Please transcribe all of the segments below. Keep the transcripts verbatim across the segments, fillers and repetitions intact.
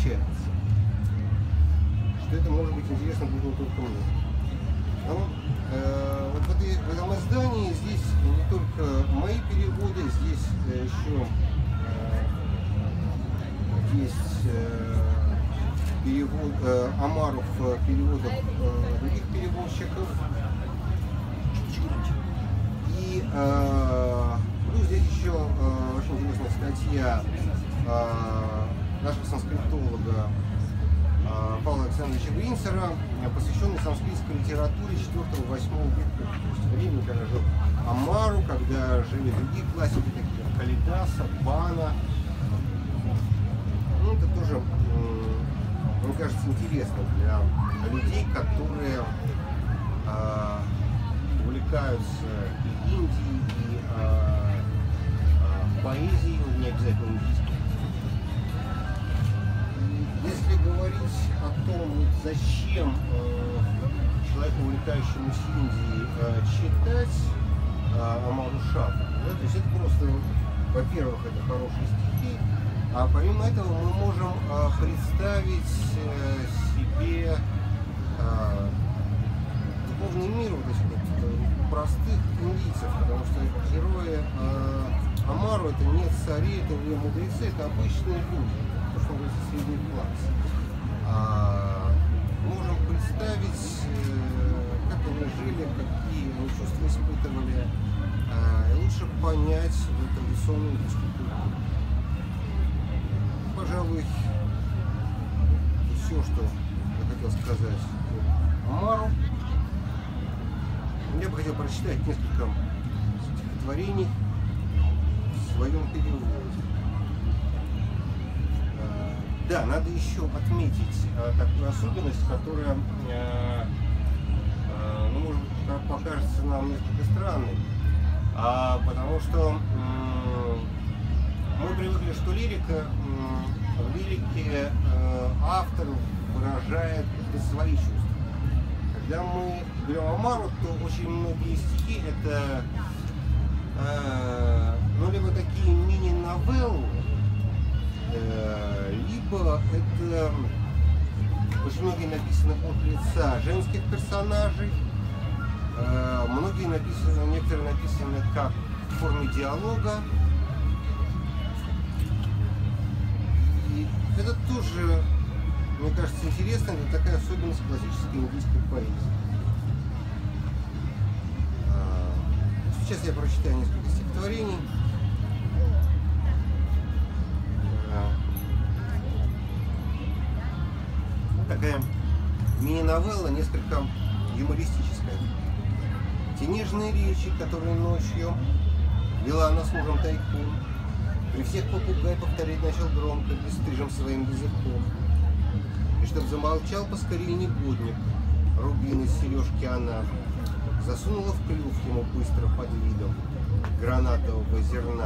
отличается. Что это может быть интересно будет не только мне. Ну, э, вот в, этой, в этом издании здесь не только мои переводы, здесь э, еще э, есть э, перевод э, Омаров переводов э, других переводчиков. И э, плюс здесь еще э, очень интересная статья э, нашего санскритолога э, Павла Александровича Гринцера, посвященной санскритской литературе четвёртого-восьмого века, то есть времени, когда жил Омару, когда жили другие классики, такие как Калидаса, Бана. Ну, это тоже, э, мне кажется, интересно для людей, которые э, увлекаются и Индией, и э, э, поэзией, не обязательно индийской. Если говорить о том, зачем э, человеку, увлекающемуся Индией, э, читать э, Омару Шафа, да, то есть это просто, во-первых, это хорошие стихи, а помимо этого мы можем э, представить э, себе э, духовный мир вот этих вот простых индийцев, потому что герои э, Омару это не цари, это не мудрецы, это обычные люди, то, что говорится, средний класс. А, можем представить, э, как они жили, какие они чувства испытывали, э, и лучше понять традиционную индийскую культуру. Пожалуй, все, что я хотел сказать о Омару. Я бы хотел прочитать несколько стихотворений в своем переводе. Да, надо еще отметить такую особенность, которая, ну, может быть, покажется нам несколько странной, потому что мы привыкли, что лирика, в лирике автор выражает свои чувства. Когда мы берем Омару, то очень многие стихи это э, ну, либо такие мини-новеллы, э, либо это очень многие написаны от лица женских персонажей, э, многие написаны, некоторые написаны как в форме диалога. И это тоже, мне кажется, интересно, это такая особенность классической индийской поэзии. Сейчас я прочитаю несколько стихотворений. Такая мини-новелла, несколько юмористическая. Те нежные речи, которые ночью вела она с мужем тайком, при всех попугай повторять начал громко, бесстыжим своим языком. И чтоб замолчал поскорее негодник, рубин из сережки она засунула в клюв ему быстро под видом гранатового зерна.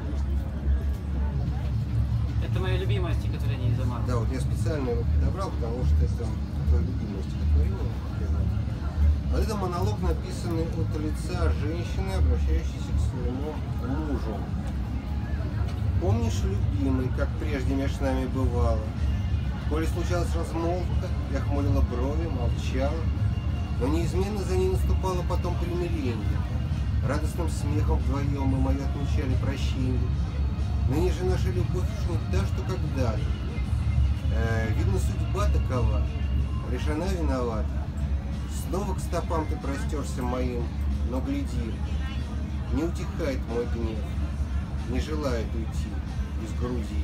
Это мое любимое стихотворение из Омара. Да, вот я специально его подобрал, потому что это твое любимое стихотворение. А это монолог, написанный от лица женщины, обращающейся к своему мужу. Помнишь, любимый, как прежде между нами бывало? Коли случалась размолвка, я хмурила брови, молчала, но неизменно за ней наступало потом примирение. Радостным смехом вдвоем мы мои отмечали прощение. Ныне же наша любовь уж не та, что когда-то. Э, видно, судьба такова, лишь она виновата. Снова к стопам ты простерся моим, но гляди, не утихает мой гнев, не желает уйти из Грузии.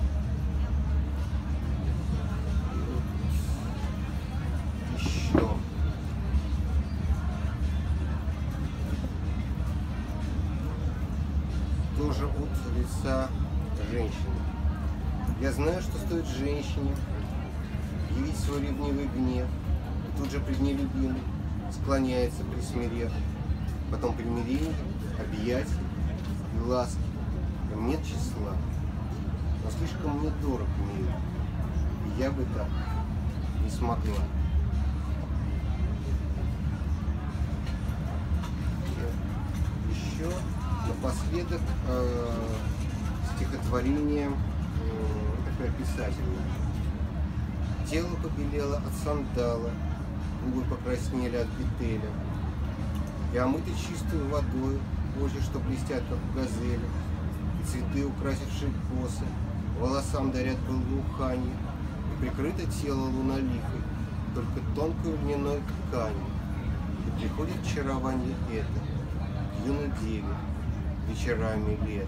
Еще. Тоже от лица женщины. Я знаю, что стоит женщине явить свой ревнивый гнев, и тут же пред ней любимый склоняется присмирев, потом примирение, объятия и ласки. Им нет числа, но слишком мне дорог мир, и я бы так не смогла. Еще напоследок э, стихотворение э, такое писательное. Тело побелело от сандала, губы покраснели от бетеля. И омыты чистой водой, кожи, что блестят, как у газели, и цветы, украсившие косы, волосам дарят благоуханье, и прикрыто тело луноликой, только тонкой льняной тканью. И приходит очарование это к юной деве вечерами лета.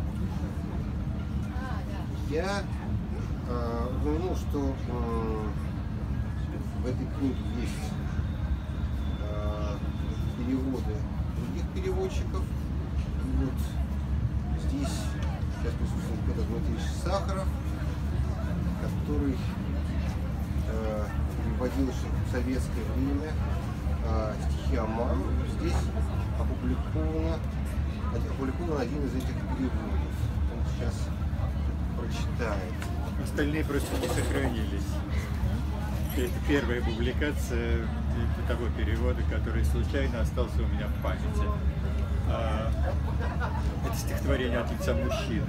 Я э, упомянул, что э, в этой книге есть э, переводы других переводчиков. И вот здесь сейчас присутствует Петр Дмитриевич Сахаров, который э, переводил еще в советское время э, стихи Омару. Здесь опубликовано, опубликован один из этих переводов. Он сейчас прочитает. Остальные просто не сохранились. Это первая публикация того перевода, который случайно остался у меня в памяти. Это стихотворение от лица мужчины.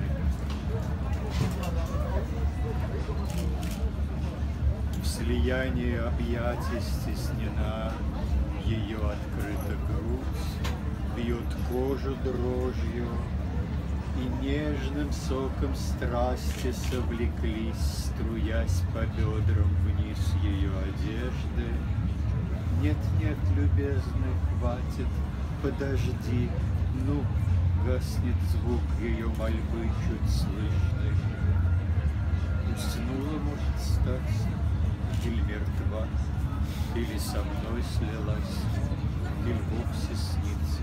В слиянии объятий стеснена ее открыта грудь, бьет кожу дрожью, и нежным соком страсти совлеклись, струясь по бедрам вниз ее одежды. Нет, нет, любезный, хватит, подожди, ну, гаснет звук ее мольбы чуть слышный. Уснула, может, стать, или мертва, или со мной слилась, или вовсе снится.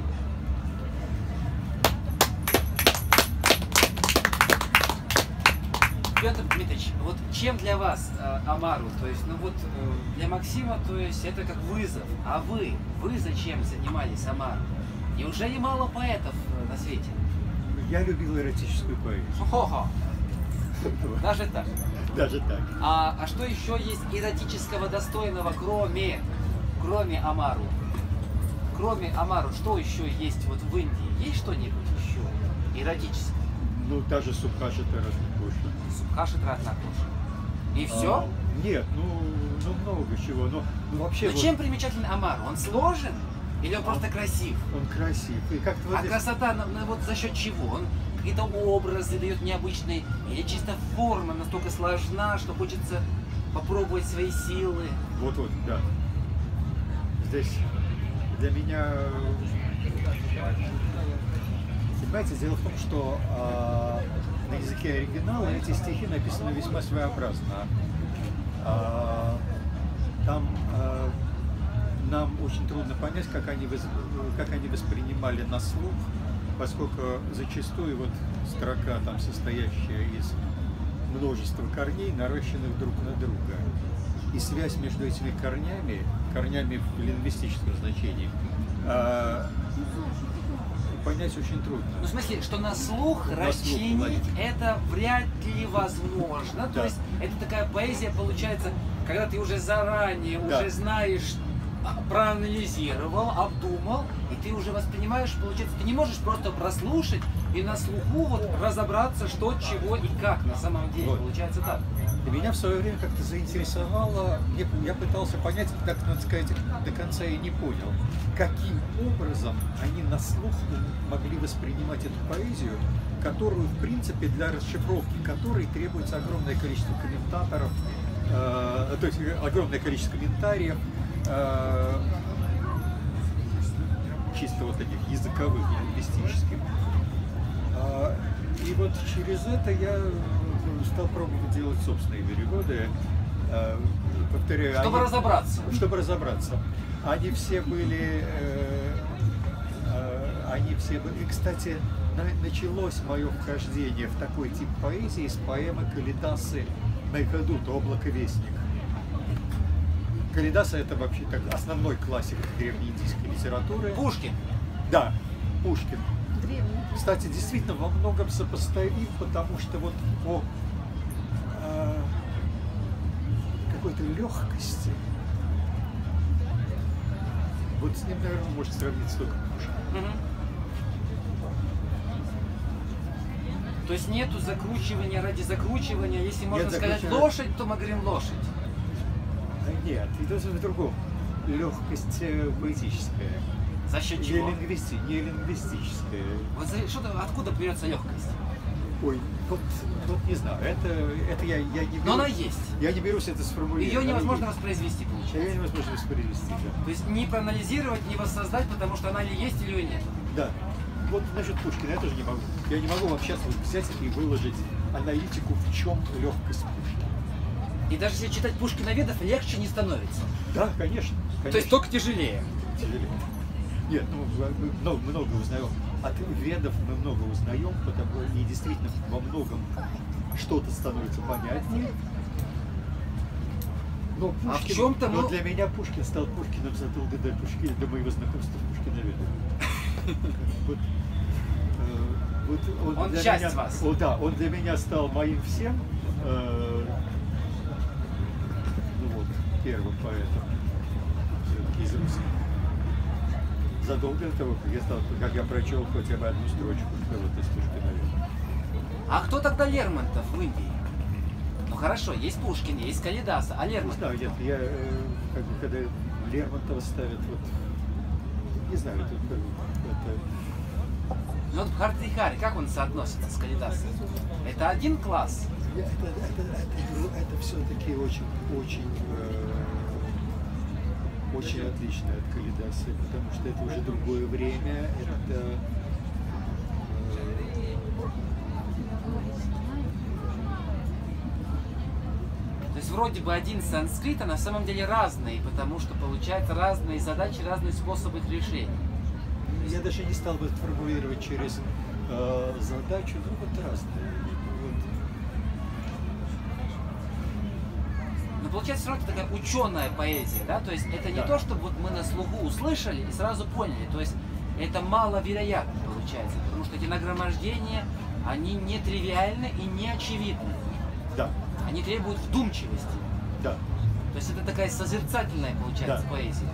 Петр Дмитриевич, вот чем для вас э, Омару? То есть, ну вот э, для Максима, то есть это как вызов. А вы, вы зачем занимались Омару? Неужели мало поэтов э, на свете? Я любил эротическую поэзию. Хо-хо. Даже так. Даже так. А, а что еще есть эротического достойного, кроме, кроме Омару? Кроме Омару, что еще есть вот в Индии? Есть что-нибудь еще эротическое? Ну, даже Субхаши Таратнакоши. Субхаши Таратнакоши. И все? А, нет, ну, ну много чего. Но, ну, вообще, Но вот, чем примечателен Омару? Он сложен? Или он просто красив? он красив. И как-то вот А здесь- красота, ну, ну, вот за счет чего? Он какие-то образы дает необычные? Или чисто форма настолько сложна, что хочется попробовать свои силы? Вот-вот, да. Здесь для меня... Понимаете, дело в том, что а, на языке оригинала эти стихи написаны весьма своеобразно. А, там а, нам очень трудно понять, как они, воз- как они воспринимали на слух, поскольку зачастую вот строка, там, состоящая из множества корней, наращенных друг на друга. И связь между этими корнями, корнями в лингвистическом значении, а, понять очень трудно. Ну, в смысле, что на слух На расчленить слух, это вряд ли возможно. Да. То есть это такая поэзия получается, когда ты уже заранее, Да. уже знаешь, а, проанализировал, обдумал, и ты уже воспринимаешь, получается, ты не можешь просто прослушать и на слуху вот разобраться, что, чего и как на самом деле. Вот. Получается так. И меня в свое время как-то заинтересовало, я, я пытался понять, так, надо сказать, до конца и не понял, каким образом они на слух могли воспринимать эту поэзию, которую, в принципе, для расшифровки которой требуется огромное количество комментаторов, э, то есть огромное количество комментариев, э, чисто вот таких языковых, лингвистических. Э, и вот через это я стал пробовать делать собственные переводы. Э, повторяю, Чтобы они- разобраться. Чтобы разобраться. Они все были, э, э, они все были. И, кстати, на- началось мое вхождение в такой тип поэзии с поэмы Калидасы «Майхадут. Облако-вестник». Калидаса — это вообще так, основной классик древнеиндийской литературы. Пушкин. Да, Пушкин. Кстати, действительно во многом сопоставим, потому что вот по э, какой-то легкости, вот с ним, наверное, может сравниться только Пушкин. Мгм. То есть нету закручивания ради закручивания. Если можно Нет сказать закручивания. лошадь, то мы говорим лошадь. Нет, и даже в другом. Легкость э, поэтическая. За счет Не, чего? лингвисти, не лингвистическая. Вот за- что-то, откуда берется легкость? Ой, вот, вот не знаю, это, это я, я не беру, Но она есть. Я не берусь это сформулировать. Ее невозможно Она воспроизвести, есть. получается. Ее невозможно воспроизвести, да. То есть не проанализировать, не воссоздать, потому что она ли есть или ее нет. Да. Вот насчет Пушкина я тоже не могу. Я не могу вам сейчас вот взять и выложить аналитику, в чем легкость Пушкина. И даже если читать Пушкиноведов, легче не становится. Да, конечно. конечно. То есть только тяжелее. Тяжелее. Нет, ну, мы много, много узнаем. От ведов мы много узнаем, потому и действительно во многом что-то становится понятнее. Но, Пушкин, А в чем-то но мы- для меня Пушкин стал Пушкиным задолго до Пушкина, до моего знакомства с Пушкиноведом. Вот, э, вот Он для часть меня- вас. О, да, он для меня стал моим всем. э, Ну вот, первым поэтом все-таки из русских. Задолго до того, как я, стал, как я прочел хотя бы одну строчку вот из Пушкина. А кто тогда Лермонтов в Индии? Ну хорошо, есть Пушкин, есть Калидаса, а Не Лермонтов? знаю, нет, я, э, как бы, когда Лермонтова ставят, вот, не знаю, это, это Ну вот Бхартихари, как он соотносится с Калидасом? Это один класс? Я- Это, это, это, это все-таки очень, очень, э, очень отлично от Калидаса, потому что это уже другое время, это э, То есть вроде бы один санскрит, а на самом деле разные, потому что получается разные задачи, разные способы их решения. я даже не стал бы формулировать через э, задачу, ну вот разные. Вот. Но получается все равно такая ученая поэзия, да? То есть это не Да. то, чтобы вот мы на слуху услышали и сразу поняли. То есть это маловероятно получается, потому что эти нагромождения, они не тривиальны и не очевидны. Да, Они требуют вдумчивости. да. То есть это такая созерцательная получается Да. поэзия.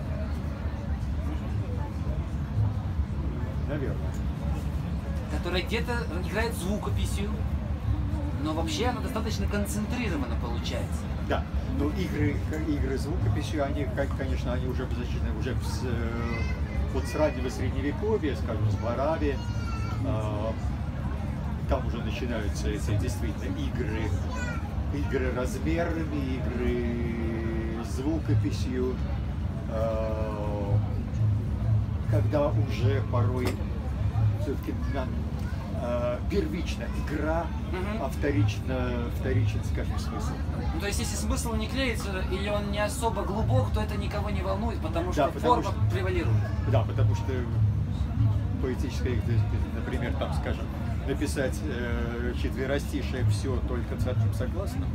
Наверное. Которая где-то играет звукописью, но вообще она достаточно концентрирована получается. Да, но игры, игры звукописью, они, как, конечно, они уже защищены уже с, э, вот с раннего средневековья, скажем, с Барави, э, там уже начинаются эти действительно игры, игры размерами, игры звукописью, э, когда уже порой все-таки нам э, первична игра, Мгм. а вторично, вторичен, скажем, смысл. Ну, то есть если смысл не клеится или он не особо глубок, то это никого не волнует, потому Да, что потому форма что- превалирует. Да, потому что поэтическая игра, например, там, скажем, написать э, четверостишее все только царским согласным.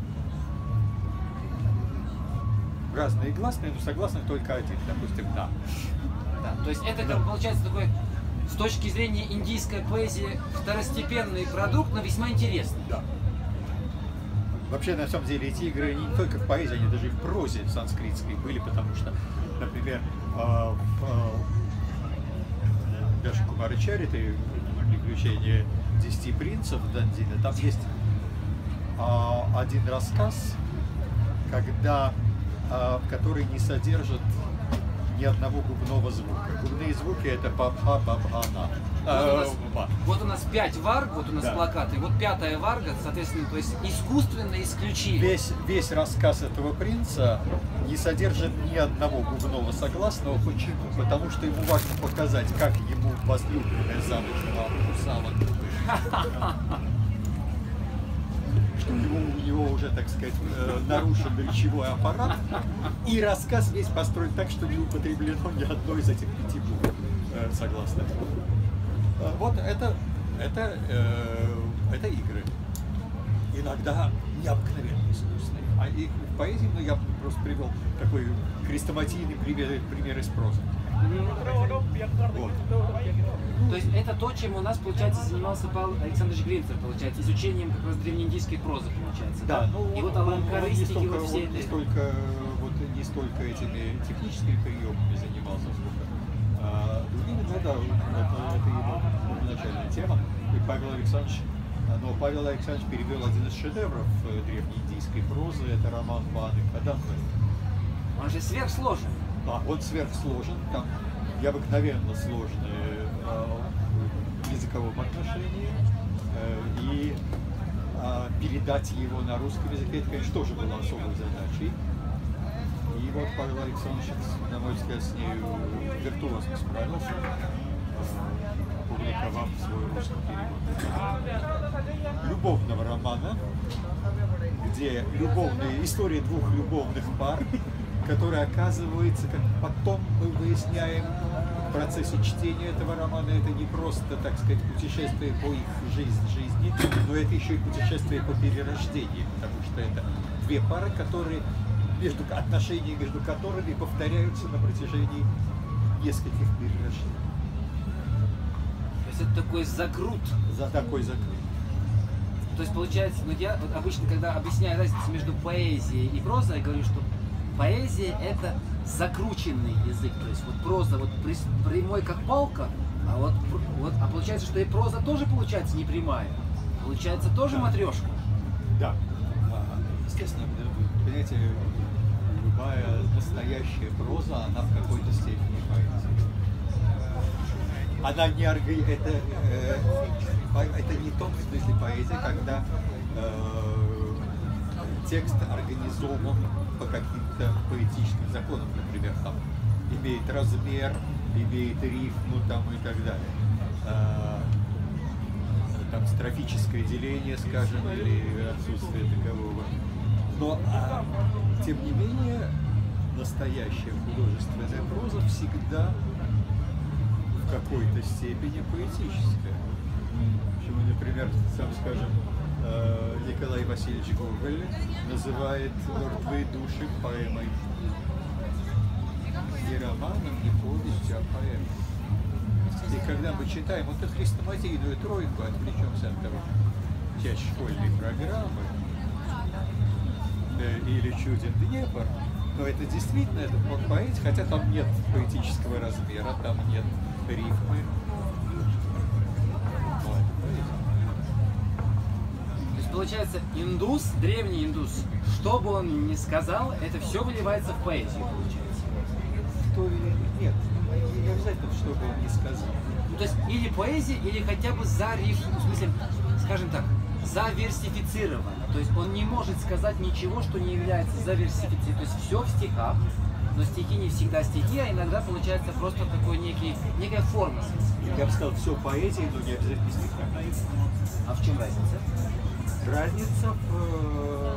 Разные гласные, но согласных только один, допустим, да. Да, то есть это Да. как бы получается такой, с точки зрения индийской поэзии, второстепенный продукт, но весьма интересный. Да. Вообще, на самом деле, эти игры не только в поэзии, они даже и в прозе санскритской были, потому что, например, э, в э, даже Кумарачариты, «Приключения десяти принцев» Дандина, там есть э, один рассказ, когда, э, который не содержит ни одного губного звука. Губные звуки — это бабха, бабхана. Вот у нас, ба. вот у нас пять варг, вот у нас Да. плакаты, вот пятая варга, соответственно, то есть искусственно исключили. Весь, весь рассказ этого принца не содержит ни одного губного согласного. Почему? Потому что ему важно показать, как ему возлюбленная замужем кусала губы. Что у него, у него уже, так сказать, э, нарушен речевой аппарат. И рассказ весь построен так, что не употреблено ни одной из этих пяти букв э, согласных. Э, Вот это, это, э, это игры. Иногда необыкновенно искусные. А их в поэзии, ну, я просто привел такой хрестоматийный пример, пример из прозы. Вот. То есть это то, чем у нас, получается, занимался Павел Александрович Гринцев, получается, изучением как раз древнеиндийской прозы, получается. Да, ну, И вот он, он аланкаристики, не столько, вот все он не это. столько, вот, не столько этими техническими приемами занимался, сколько а, другими, ну да, это, это его начальная тема. И Павел Александрович, но Павел Александрович перевел один из шедевров э, древнеиндийской прозы, это роман Баны Кадамбы. Он же сверхсложен. А, он сверхсложен, там необыкновенно сложные э, в языковом отношении. Э, и э, передать его на русском языке, это, конечно, тоже было особой задачей. И вот Павел Александрович, на мой взгляд, с ней виртуозно справился, опубликовав свой русский перевод любовного романа, где любовная история двух любовных пар, которая оказывается, как потом мы выясняем в процессе чтения этого романа, это не просто, так сказать, путешествие по их жизни, жизни, но это еще и путешествие по перерождению, потому что это две пары, которые между отношения между которыми повторяются на протяжении нескольких перерождений. То есть это такой закрут. За такой закрут. То есть получается, ну я вот обычно, когда объясняю разницу между поэзией и прозой, я говорю, что поэзия это закрученный язык, то есть вот проза вот прямой как палка, а вот, вот а получается, что и проза тоже получается не прямая, получается тоже да. матрешка. Да. Естественно, понимаете, любая настоящая проза, она в какой-то степени поэзия. Она не орг... это, э, это не в том смысле поэзия, когда э, текст организован по каким-то поэтическим законам, например, там имеет размер, имеет рифму там и так далее. Э, там строфическое деление, скажем, или отсутствие такового. Но, а, тем не менее, настоящая художественная проза всегда в какой-то степени поэтическая. Почему, например, сам, скажем, Николай Васильевич Гоголь называет «Мертвые души» поэмой. Не романом, не повестью, а поэмой. И когда мы читаем вот эту хрестоматийную тройку, отвлечемся от того, часть школьной программы, или «Чуден Днепр», но это действительно это поэзия, хотя там нет поэтического размера, там нет рифмы. То есть получается, индус, древний индус, что бы он ни сказал, это все выливается в поэзию, получается. Кто нет, не обязательно, что бы он ни сказал. Ну, то есть или поэзия, или хотя бы за рифму, в смысле, скажем так, заверсифицировано. То есть он не может сказать ничего, что не является заверсифицированным. То есть все в стихах, но стихи не всегда стихи, а иногда получается просто такой некий, некая форма. Я бы сказал, все поэзия, но не обязательно стихах. А в чем разница? Разница в...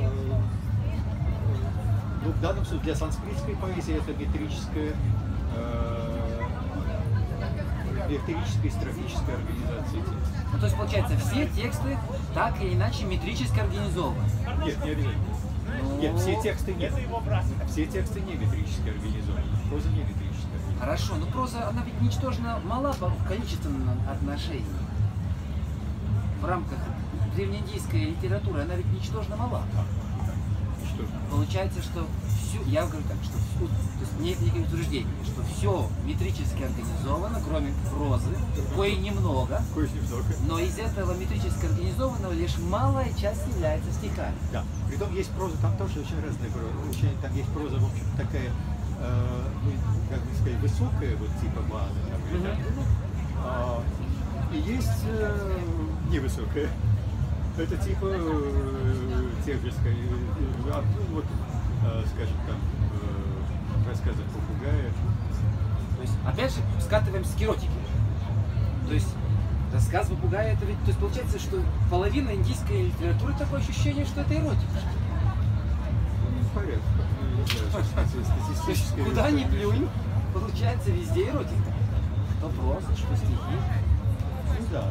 Ну, в данном случае для санскритской поэзии это метрическая, э, метрическая и строфическая организация текста. Ну, то есть, получается, все тексты так или иначе метрически организованы? Нет, не обязательно. Но... Нет, все тексты нет. Все тексты не метрически организованы. Проза не метрическая. Хорошо, но проза, она ведь ничтожно мала по количественном отношении. В рамках древнеиндийской литературы она ведь ничтожно мала. Что? Получается, что всю, я говорю так, что всю, то есть нет никаких утверждений, что все метрически организовано, кроме прозы, кое немного, кое немного, но из этого метрически организованного лишь малая часть является стихами. Да, притом есть проза, там тоже очень разная проза, очень, там есть проза, в общем, такая, э, ну, как бы сказать, высокая, вот типа Баана, там, mm-hmm. а, и есть э, невысокая. Это типа э, тех же, сказать, э, ну, вот, э, скажем, там, э, рассказы попугая. То есть, опять же, скатываемся к эротике. То есть, рассказ попугая, это ведь, то есть, получается, что половина индийской литературы такое ощущение, что это эротика. Ну, в порядке. То есть, куда ни плюнь, получается везде эротика. Что проза, что стихи. Ну да.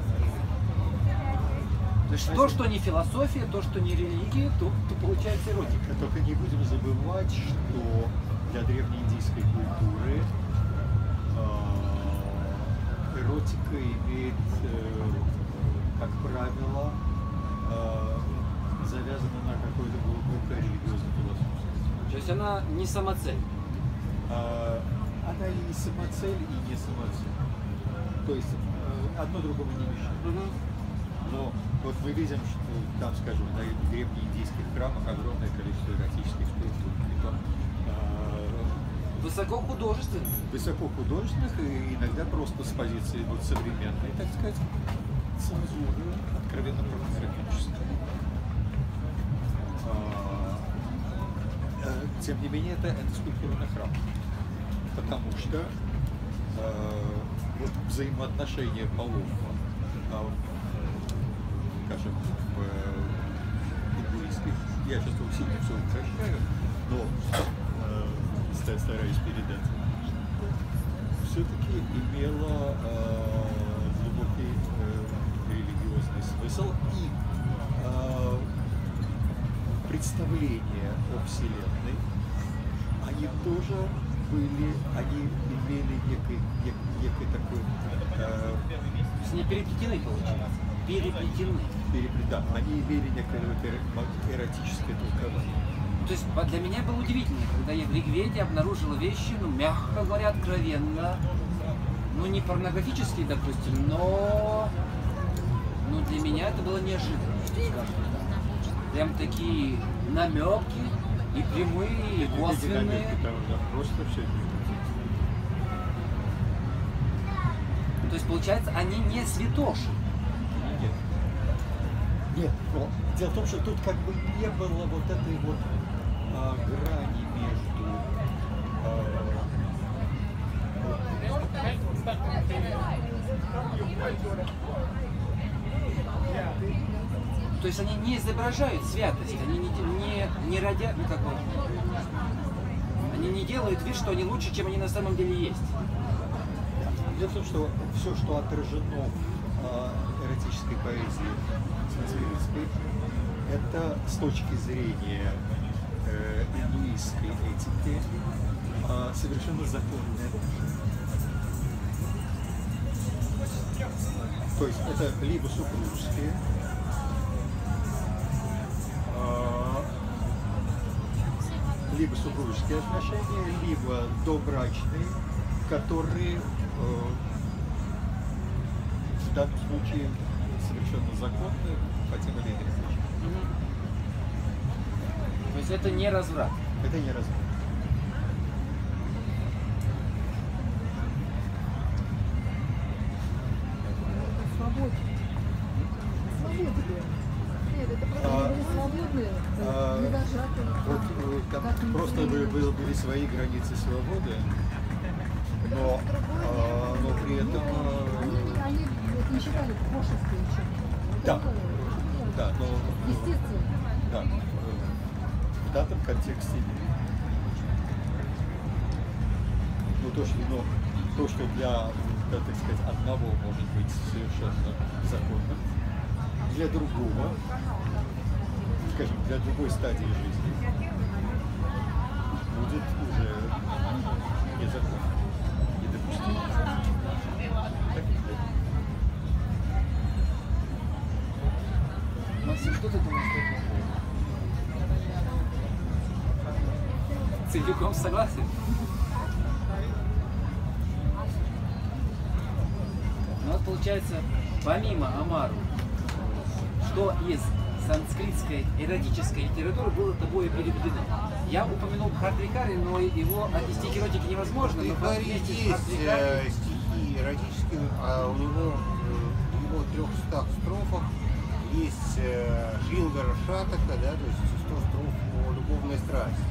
То есть то, что не философия, то, что не религия, то, то получается эротика. Только не будем забывать, что для древнеиндийской культуры э, эротика имеет, э, как правило, э, завязана на какой-то глубокой религиозной философии. То есть она не самоцель? Э, она и не самоцель, и не самоцель. То есть э, одно другому не мешает. Угу. Но вот мы видим, что там, скажем, на древнеиндийских храмах огромное количество эротических структур. Притом, э, высокохудожественных. Высокохудожественных и иногда просто с позиции вот современной, так сказать, цензуры, откровенно порнографической. Тем не менее, это, это скульптура на храм. Потому что э, вот взаимоотношения полов, э, скажем, в э, индуистских, я сейчас тут сильно все упрощаю, но э, стараюсь передать, все-таки имело э, глубокий э, религиозный смысл и э, представления о Вселенной, они тоже были, они имели некий, нек, некий такой... Э, не переплетены, получается. Переплетены. Переплет, да, они имели некое эротическое толкование. То есть для меня было удивительно, когда я в Ригведе обнаружила вещи, ну, мягко говоря, откровенно, ну, не порнографические, допустим, но, ну, для меня это было неожиданно, скажем так. Прям такие намеки и прямые, и косвенные. Просто все. То есть, получается, они не святоши. Нет. Нет, но дело в том, что тут как бы не было вот этой вот а, грани между а, То есть они не изображают святость, они не, не, не родят, ну как бы, они не делают вид, что они лучше, чем они на самом деле есть. Дело в том, что все, что отражено в э, эротической поэзии санскритской, это с точки зрения э, индуистской этики э, совершенно законное. То есть это либо супружеские, либо супружеские отношения, либо добрачные, которые э, в данном случае совершенно законны по тем или иным причинам. То есть это не разврат? Это не разврат. Свобода. Свобода. Нет, это просто были свободные, не зажатые. Вот как, просто вы, вы были свои границы свободы, но, а, но при этом... Они, они вот, не считали пошлостью ничего. Да, да, но... Естественно. Да, в данном контексте ну, то, что, ну, то, что для, да, так сказать, одного может быть совершенно законным, для другого, скажем, для другой стадии жизни будет уже незаконно, недопустимо. Так и так. Максим, что ты думаешь по этому поводу? Целиком согласен? Ну вот получается, помимо Амару, что из санскритской эротической литературы было тобой переведено? Я упомянул Бхартрикари, но его отнести к эротике невозможно. В Бхартрикари есть э, стихи эротические, а у него э, в его трехстах строфах есть э, Шрингара Шатака, да, то есть сто строф о любовной страсти.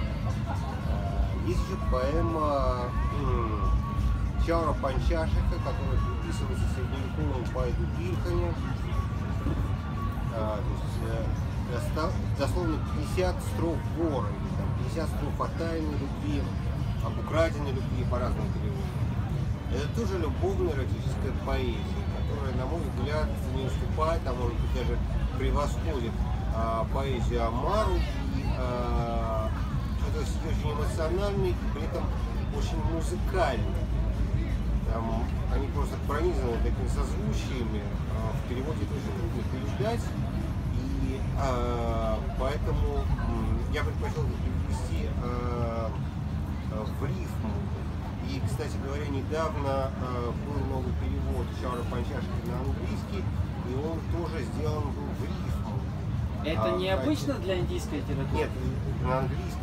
Есть еще поэма э, Чара Панчашика, которая приписывается средневековому поэту Ильхане. А, то есть, э, дословно пятьдесят строф вора, или там, пятьдесят строф о тайной любви, об украденной любви, по-разному переводам. Это тоже любовная эротическая поэзия, которая, на мой взгляд, не уступает, а может быть даже превосходит а, поэзию Амару. И, а, это очень эмоциональный и при этом очень музыкальный. Там, они просто пронизаны такими созвучиями, а, в переводе тоже трудно переждать. И а, поэтому я предпочел перевести а, а, в рифму. И, кстати говоря, недавно а, был новый перевод Чара Панчашки на английский, и он тоже сделан был в рифму. Это а, необычно кстати, для индийской литературы? Нет, на английский нельзя.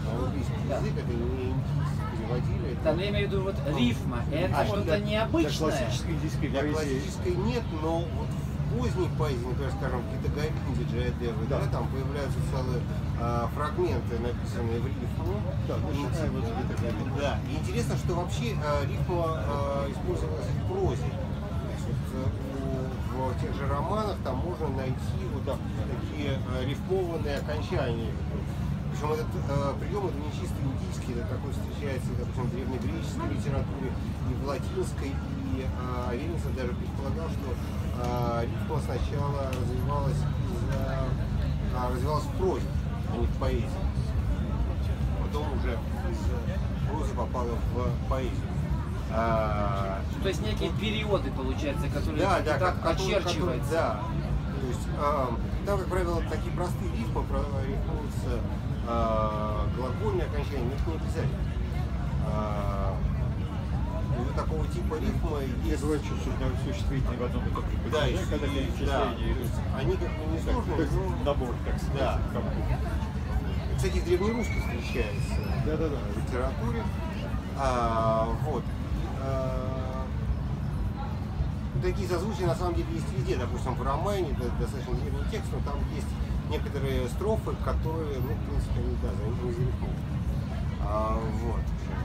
английский Да. язык, это не индийский, переводили. Да, но я имею в виду вот рифма, это А, что-то для- Для необычное. классической индийской Для поэзии. классической нет, но вот в поздней поэзии, например, скажем, Гита Говинди, Джаядевы, да. Да. там появляются целые а, фрагменты, написанные в рифму. Да, начиная вот с Гиты Говинди. Да, и интересно, что вообще а, рифма а, использовалась в прозе. То есть вот, у- в тех же романах там можно найти вот Да. такие а, рифмованные окончания. Причем этот э, прием это не чисто индийский, это такой встречается, допустим, в древнегреческой литературе, и в латинской, и э, Авелинсон даже предполагал, что э, рифма сначала развивалась, из, э, а, развивалась в прозе, а не в поэзии. Потом уже из прозы попала в поэзию. А, То есть некие периоды, получается, которые да, да, так как- которые- очерчиваются. которые- да. То есть, а, там, как правило, такие простые рифмы про- рифмуются а, глагольные окончания, но это не обязательно. А, и вот такого типа рифмы есть. Бывает чуть-чуть существительные в одном и том же Да, падеже, и- когда да, перечисления то идут. есть они как бы не Как- сложные, как но... набор, так сказать. Да. комплект. Кстати, в древнерусской встречается Да-да-да. в литературе. А, вот. А, такие созвучия на самом деле есть везде. Допустим, в романе, это достаточно древний текст, но там есть некоторые строфы, которые, ну, в принципе, они, да, за не зарифмованы. А, вот.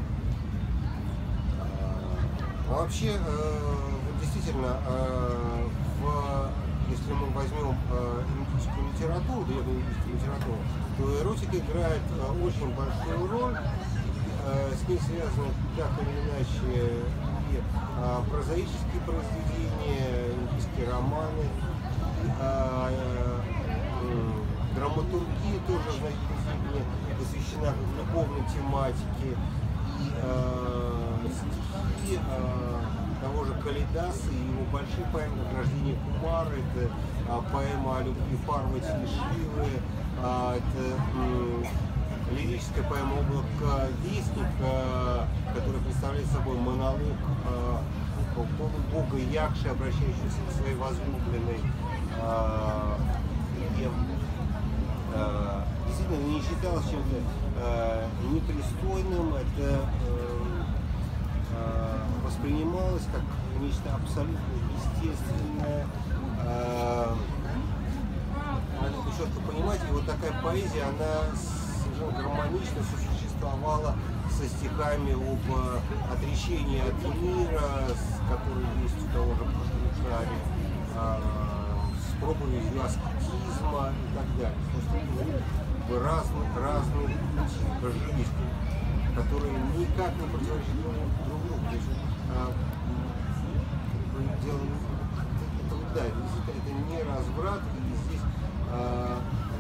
А, вообще, э, вот действительно, э, в, если мы возьмем э, индийскую литературу, древнюю индийскую литературу, то эротика играет э, очень большую роль. Э, с ней связаны так или иначе и э, прозаические произведения, индийские романы, и, э, э, драматургия тоже в значительной степени посвящена любовной тематике, и э, стихи э, того же Калидаса и его большие поэмы как «Рождение Кумары», это э, поэма о любви Парвати и Шивы, э, это э, лирическая поэма «Облако Вестник», э, которая представляет собой монолог э, полубога Якши, обращающегося к своей возлюбленной. Э, и, э, действительно не считалось чем-то э, непристойным, это э, э, воспринималось как нечто абсолютно естественное. Э, надо это четко понимать, и вот такая поэзия, она совершенно гармонично сосуществовала со стихами об э, отречении от мира, с- который есть у того же Пушкина, э, с проповедью аскетизма и так далее. Потому что это разные, разные пути по жизни, которые никак не противоречат друг друг другу. То есть, а, как бы дело не- это, вот, да, это, это не разврат, и здесь а,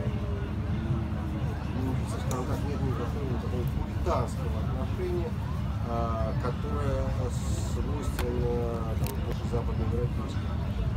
ну, скажем так, нет никакого такого пуританского отношения, а, которое свойственно там, больше западноевропейскому.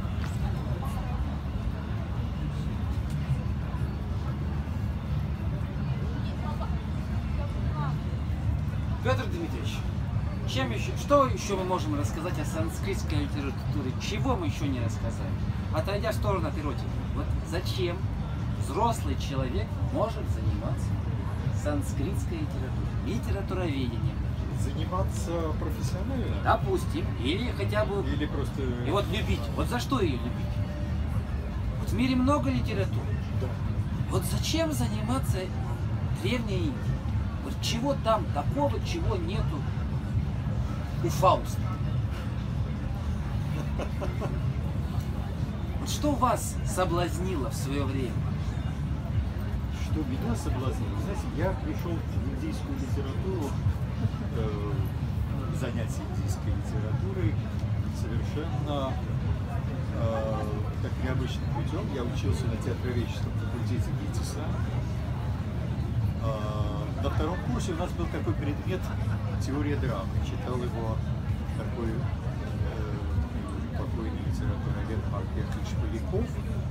Петр Дмитриевич, чем еще, что еще мы можем рассказать о санскритской литературе? Чего мы еще не рассказали? Отойдя в сторону от эротики. Вот зачем взрослый человек может заниматься санскритской литературой, литературоведением? Заниматься профессионально? Допустим, или хотя бы... Или просто... И вот любить. Вот за что ее любить? Вот в мире много литературы. Да. Вот зачем заниматься древней Индией? Вот чего там такого, чего нету у Фауста? Вот что вас соблазнило в свое время? Что меня соблазнило? Знаете, я пришел в индийскую литературу, э, занятия индийской литературой совершенно э, так необычным путем. Я учился на театроведческом факультете ГИТИСа. Э, на втором курсе у нас был такой предмет теория драмы. Читал его такой э, покойный литературовед Марк Яковлевич Поляков.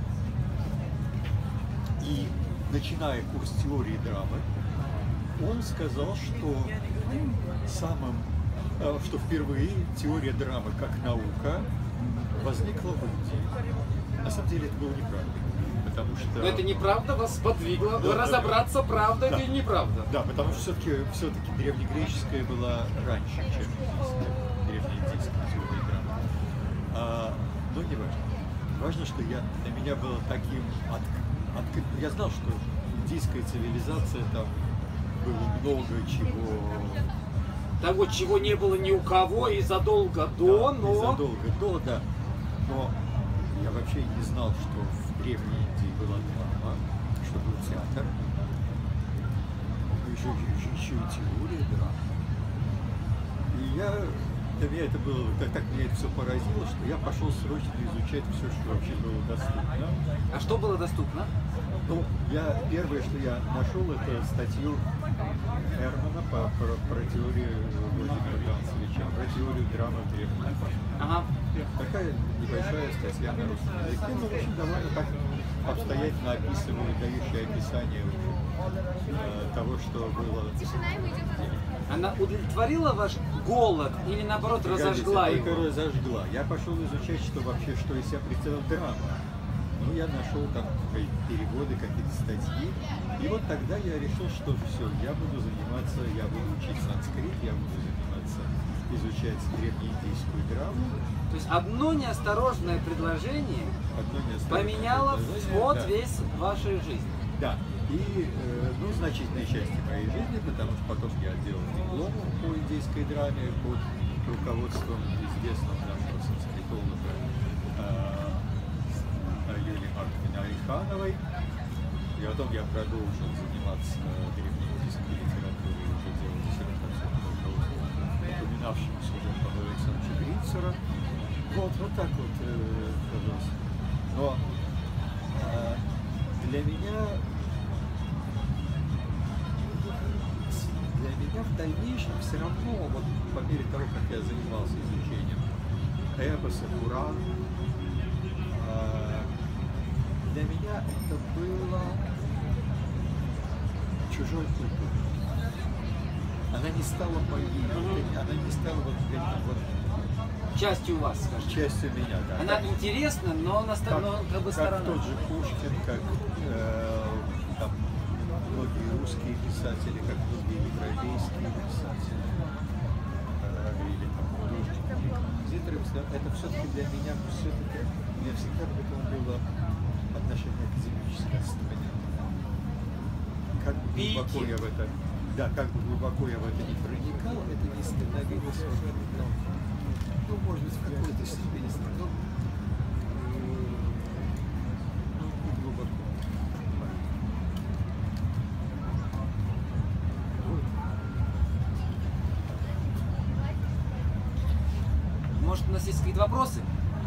И начиная курс теории драмы, он сказал, что самым, э, что впервые теория драмы как наука возникла в Индии. На самом деле это было неправда, потому что... Но это неправда вас сподвигло Да, разобраться, правда да. это или неправда. Да, потому что все-таки все-таки древнегреческая была раньше, чем индийская, древнеиндийская теория драма. А, но не важно. Важно, что я, для меня было таким... От, от, я знал, что индийская цивилизация, там было много чего... Того, чего не было ни у кого и задолго до, да, но... и задолго до, да. Но я вообще не знал, что в Древней Индии была драма, что был театр, еще, еще, еще и теория драмы. И я, для меня это было, так, так меня это все поразило, что я пошел срочно изучать все, что вообще было доступно. А что было доступно? Ну, я, первое, что я нашел, это статью Эрмана по, про, про теорию Владимира Ганцевича, про теорию драмы в Древней Индии. Ага. Такая небольшая статья на русском языке, но очень довольно так обстоятельно описывает, дающая описание э, того, что было. Она удовлетворила ваш голод или наоборот разожгла Только его? разожгла. Я пошел изучать, что вообще, что из себя представляет драма. Ну, я нашел там переводы, какие-то статьи. И вот тогда я решил, что все, я буду заниматься, я буду учить санскрит, я буду заниматься, изучать древнеиндийскую драму. То есть одно неосторожное предложение Одно место поменяло предложение, вход да. весь вашей жизни. Да. И, э, ну, значительной части моей жизни, потому что потом я делал диплом по индийской драме под руководством известного нашего санскритолога э, Юлии Марковны Алихановой. И потом я продолжил заниматься древнеиндийской литературой, уже делал диссертацию под руководством упоминавшегося уже Павла Александровича Грицера. Вот, вот так вот, э, пожалуйста. Но э, для меня для меня в дальнейшем все равно, вот по мере того, как я занимался изучением эпоса, Пуран, э, для меня это было чужой культурой. Она не стала моей, она не стала вот, вот Частью вас, скажем. частью меня, да. Она Как- интересна, но на как, но как бы как сторона. тот же Пушкин, как э, там, многие русские писатели, как многие европейские писатели, э, или там художники, композиторы, это все-таки для меня, все-таки, у меня всегда к этому было отношение академическое, понятно. Как бы глубоко Пики. я в это, да, как бы глубоко я в это не проникал, это не становилось вот, ну, ну, может быть, в какой-то степени, но не глубоко. Вот. Может, у нас есть какие-то вопросы?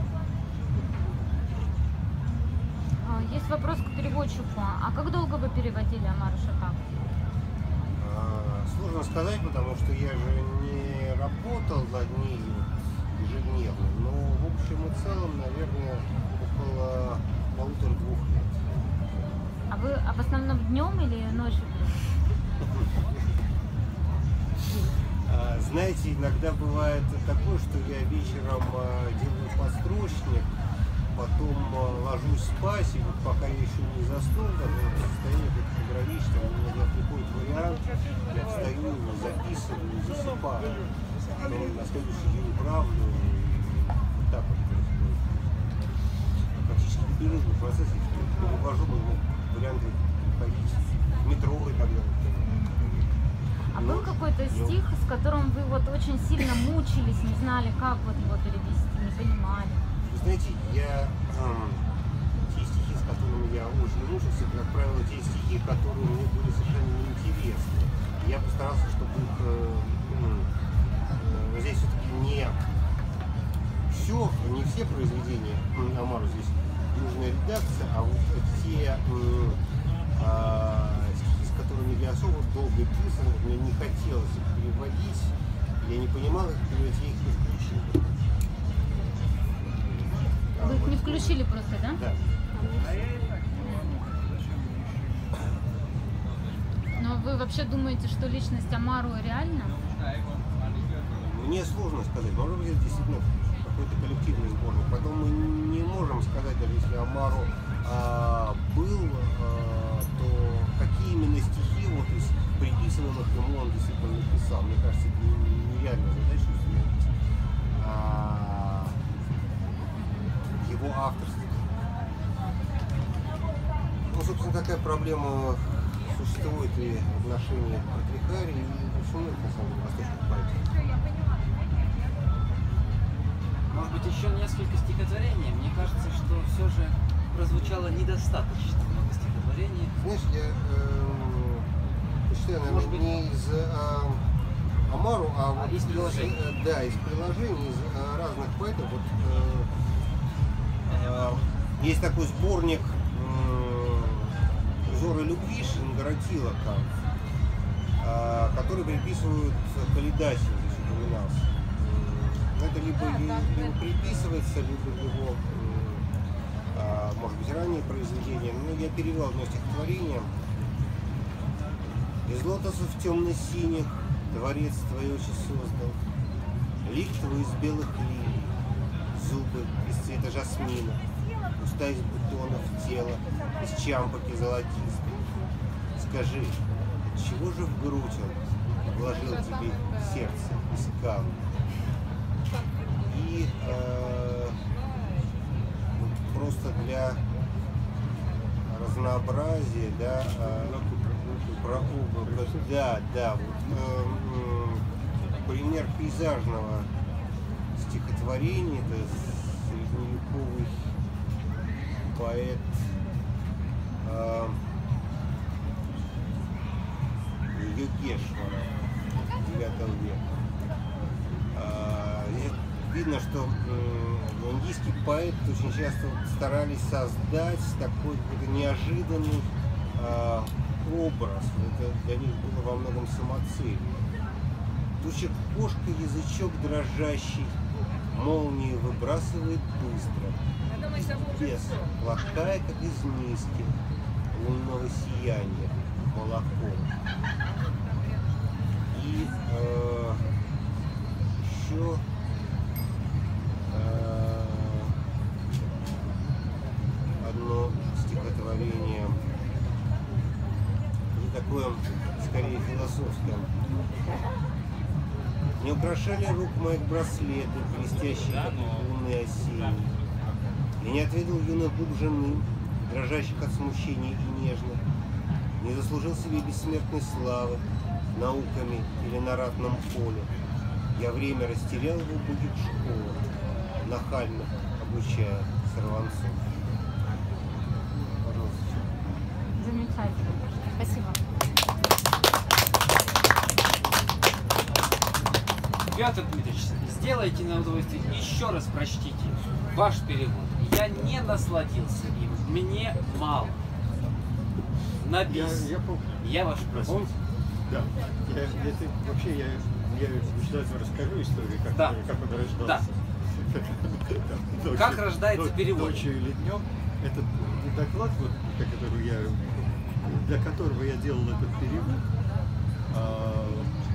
А, Есть вопрос к переводчику. А как долго вы переводили Омара Шахаба? А, Сложно сказать, потому что я же не работал над ней ежедневно, но в общем и целом, наверное, около полутора-двух лет. А вы а в основном днем или ночью? А, Знаете, иногда бывает такое, что я вечером а, делаю подстрочник, потом а, ложусь спать, и вот пока я еще не заснул, даже в состоянии фотографическом, у меня приходит вариант, я встаю, его записываю, засыпаю, потом на следующий день правлю, и вот так вот происходит. Практически непрерывный процесс, я перевожу, могу варианты ходить в метро и так далее. А был какой-то стих, с которым вы вот очень сильно мучились, не знали, как вот его перевести, не понимали? Вы знаете, я эм, те стихи, с которыми я очень мучился, это, как правило, те стихи, которые мне были совершенно неинтересны. Я постарался, чтобы их э, э, здесь все-таки не все, не все произведения м, Омару здесь нужная редакция, а вот те м, а, стихи, с которыми я особо долго писал, мне не хотелось их переводить, я не понимал их переводить, я их не включил. Вы их не включили просто, да? Да. Но вы вообще думаете, что личность Омару реальна? Мне сложно сказать, может быть, это действительно какой-то коллективный сборник. Потом мы не можем сказать, даже если Амару а, был, а, то какие именно стихи вот из приписанных ему он действительно написал. Мне кажется, это нереальная задача установить а, его авторство. Ну, собственно, такая проблема существует и в отношении Патрихари, и очень много, на самом деле, восточных поэтов. Может быть, еще несколько стихотворений? Мне кажется, что все же прозвучало недостаточно много стихотворений. Знаешь, я э, почитаю, наверное, Может быть, не из э, Амару, а а вот из приложений. Э, да, из приложений, из э, разных поэтов. Вот, э, э, есть такой сборник «Узоры любви» Шингаратила, э, который приписывают Калидасе, здесь упоминался. Это либо, либо приписывается, либо его, э, может быть, раннее произведение. Но я перевел одно стихотворение. Из лотосов темно-синих Творец твой очи создал, лик твой из белых лилий, зубы из цвета жасмина, уста из бутонов, тело из чампаки золотистой. Скажи, отчего же в грудь он вложил тебе сердце из камня? И э, просто для разнообразия, да, э, про, да, да, вот, э, э, пример пейзажного стихотворения, это средневековый поэт э, Йогешвара девятого века. Э, видно, что э, индийские поэты очень часто старались создать такой какой-то неожиданный э, образ. Это для них было во многом самоцелью. Туча кошка, язычок дрожащий, молнии выбрасывает быстро. Без плохая, как из миски лунного сияния, молоком. И э, еще э, одно стихотворение, и такое, скорее, философское. Не украшали рук моих браслеты, блестящие, как луны осенние. Я не отведал юных губ жены, дрожащих от смущения и нежных. Не заслужил себе бессмертной славы науками или на ратном поле. Я время растерял в убогих школах, нахально обучая сорванцов. Пожалуйста. Замечательно. Спасибо. Петр Дмитриевич, сделайте на удовольствие, еще раз прочтите ваш перевод. Я не насладился им, мне мало. На бис. Я, я помню. Я ваш просмотр. Да. Я, это, вообще я, я обязательно расскажу историю, как, Да. как он рождался. Да. Как рождается перевод? Ночью или днем. Этот доклад, вот, который я, для которого я делал этот перевод, а,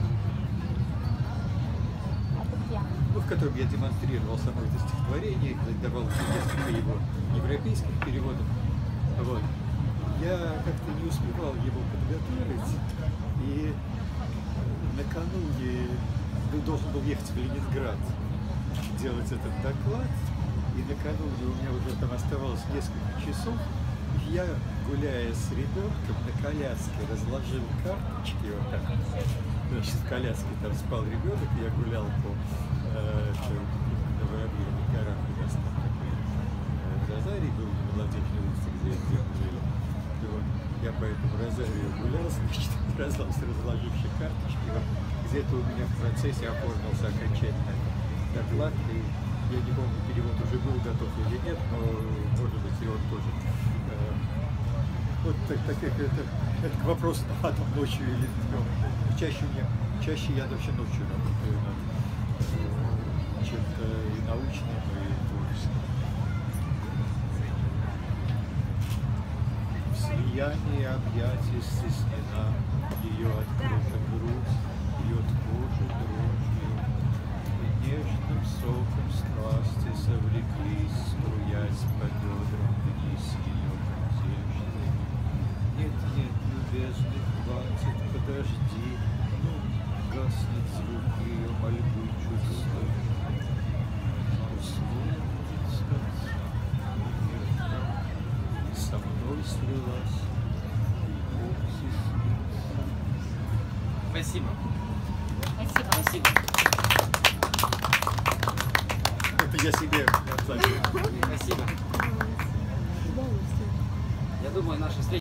ну, в котором я демонстрировал само это стихотворение, давал несколько его европейских переводов. Вот. Я как-то не успевал его подготовить, и накануне должен был ехать в Ленинград делать этот доклад, и накануне у меня уже там оставалось несколько часов, и я, гуляя с ребенком на коляске, разложил карточки вот так. Значит, в коляске там спал ребенок, и я гулял по э, на Воробьевых горах, у нас там такой э, розарий был на Молодежной улице, где я где жили. И вот я по этому розарию гулял, значит, раздался разложивший карточки. Вот где-то у меня в процессе оформился окончательно доклад, и я не помню, перевод уже был готов или нет, но, может быть, и он тоже. Э, вот так, так, это, это к вопросу о том, ночью или днем. Чаще у меня, чаще я вообще ночью работаю над э, чем-то и научным, и творческим. В слиянии объятий стеснена, ее открыта грудь, бьет кожу дрожью, и нежным соком страстно гаснет звук ее мольбы чуть слышно. Светится вверха, и со мной слилась, и вовсе снится. Спасибо. Спасибо. Спасибо. Это я себе оплачиваю. Спасибо. Я думаю, наша встреча